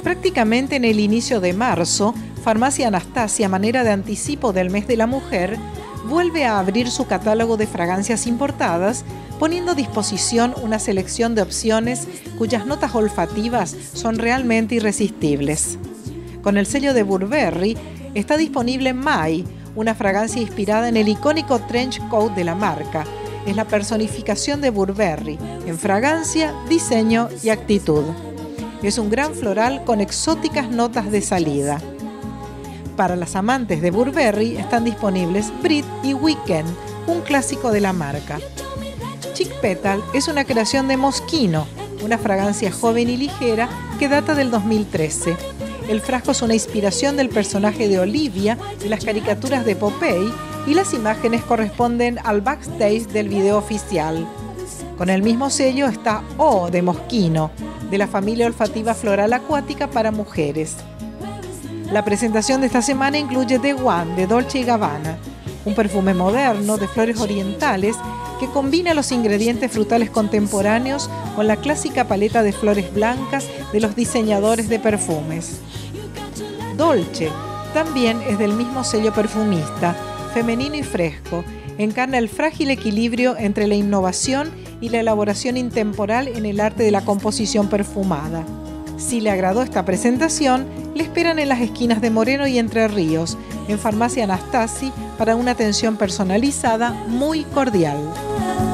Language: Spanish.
Prácticamente en el inicio de marzo, Farmacia Anastasia, a manera de anticipo del mes de la mujer, vuelve a abrir su catálogo de fragancias importadas, poniendo a disposición una selección de opciones cuyas notas olfativas son realmente irresistibles. Con el sello de Burberry está disponible Mai, una fragancia inspirada en el icónico trench coat de la marca. Es la personificación de Burberry en fragancia, diseño y actitud. Es un gran floral con exóticas notas de salida. Para las amantes de Burberry están disponibles Brit y Weekend, un clásico de la marca. Chic Petal es una creación de Moschino, una fragancia joven y ligera que data del 2013. El frasco es una inspiración del personaje de Olivia de las caricaturas de Popeye y las imágenes corresponden al backstage del video oficial. Con el mismo sello está O de Moschino, de la familia olfativa floral acuática para mujeres. La presentación de esta semana incluye The One de Dolce & Gabbana, un perfume moderno de flores orientales que combina los ingredientes frutales contemporáneos con la clásica paleta de flores blancas de los diseñadores de perfumes. Dolce también es del mismo sello perfumista, femenino y fresco, encarna el frágil equilibrio entre la innovación y la elaboración intemporal en el arte de la composición perfumada. Si le agradó esta presentación, le esperan en las esquinas de Moreno y Entre Ríos, en Farmacia Anastasi, para una atención personalizada muy cordial.